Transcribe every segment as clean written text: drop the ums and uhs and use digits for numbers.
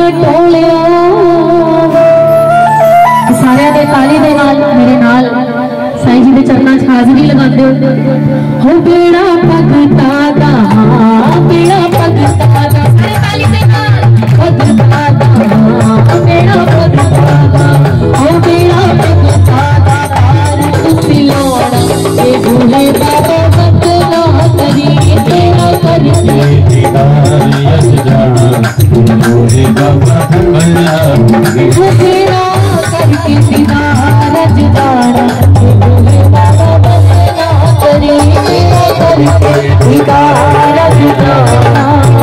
टोलिया सारे दे ताली दे नाल मेरे नाल साईं जी के चरणों च हाजरी लगाते हो बेड़ा भगता दा बेड़ा भगता दा सारे ताली दे नाल भगता दा बेड़ा भगता दा हो बेड़ा भगता दा तार तुसी लोड़ा ये भूले बाबा बदला करी तेरा करके दीदार यस जान भूले बाबा बदला तेरा करके दीदार जदारा भूले बाबा बदला करी तेरा करके दीदार जदारा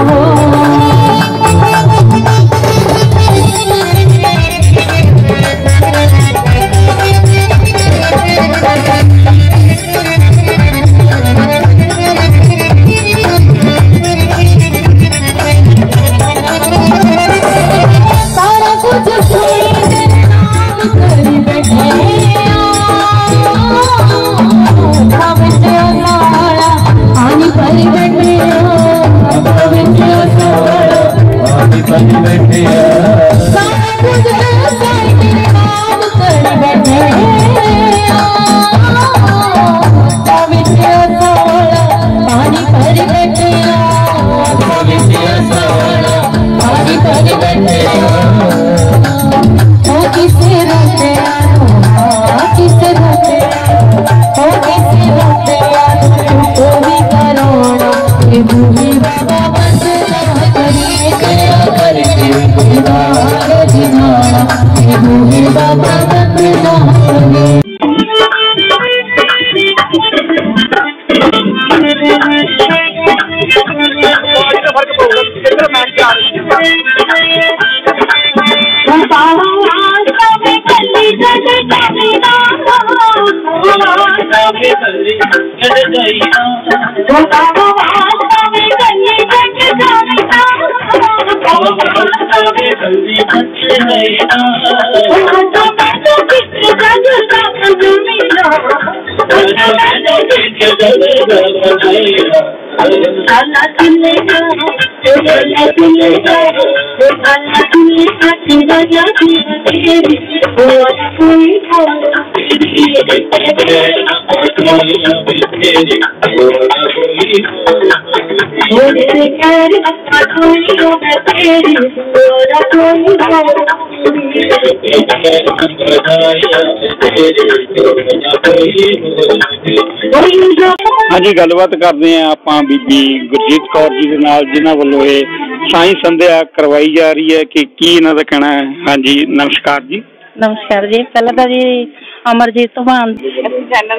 हाँ जी गलबात करते हैं आप बीबी गुरजीत कौर जी के नाल जिन्हां वल्लों साई संध्या करवाई जा रही है कि की इन्हां दा कहना है। हाँ जी नमस्कार जी। नमस्कार जी। पहला तो जी अमरजीत चौहान चैनल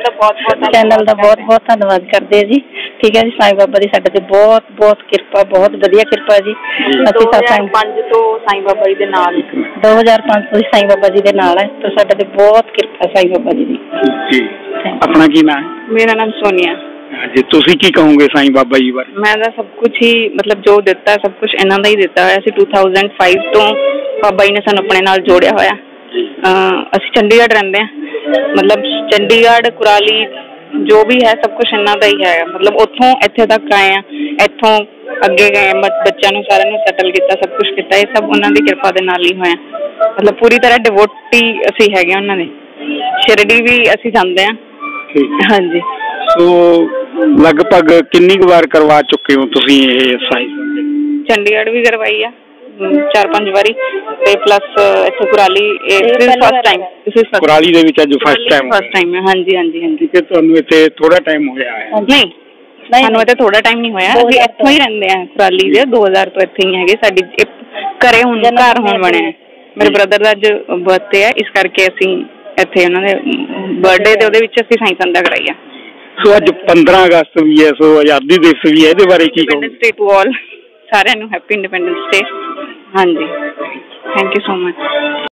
का बहुत बहुत धन्यवाद करते हैं जी। ठीक है जी। साईं बाबा की साडे ते बहुत बहुत किरपा, बहुत वधिया किरपा जी। असि 2005 तो साईं बाबा जी दे नाल 2005 तो साईं बाबा जी दे नाल है तो साडे ते बहुत किरपा साईं बाबा जी दी। अपना की नाम है? मेरा नाम सोनिया जी। तुसी की कहोगे साईं बाबा जी बारे? मैं तो सब कुछ ही मतलब जो दिता है सब कुछ इन्हां दा ही दिता है। 2005 तो बाबा जी ने सानू अपने नाल जोड़िया होया। असी चंडीगढ़ रहंदे हैं, मतलब चंडीगढ़ कुराली जो भी है सब कुछ इन्हां दा ही है। मतलब उतों इत्थे तक आए हैं, इत्थों अगे गए, बच्चों नूं सारिआं नूं सैटल किया, सब कुछ किया। ये सब उन्हां दी किरपा दे नाल ही होया। मतलब पूरी तरह डिवोटी असी हैगे उन्हां दे। शिरडी भी असी जांदे हैं। हाँ जी। तो लगभग कितनी बार करवा चुके हो तुसी ये साई? चंडीगढ़ भी करवाई है 4-5 बारी ते प्लस इत्थे कुराली फर्स्ट टाइम। कुराली दे विच अज फर्स्ट टाइम है। हाँ जी हाँ जी हाँ जी। कि तुहानू इत्थे थोड़ा टाइम होया है? नहीं सानू इत्थे थोड़ा टाइम नहीं होया। असीं इत्थों ही रहंदे हैं कुराली दे 2000 तो इत्थे ही हैगे। साडी घरे हुण घर हुण बने। मेरे ब्रदर दा अज बर्थडे है, इस करके असीं इत्थे उन्हां दे बर्थडे ते ओहदे विच असीं साईं संध्या कराई है। सो अज 15 अगस्त भी है, सो आजादी दिवस भी है, इहदे बारे की कहोगे? इंडिपेंडेंस डे टू ऑल, सारिआं नूं हैप्पी इंडिपेंडेंस डे। हाँ जी, थैंक यू सो मच।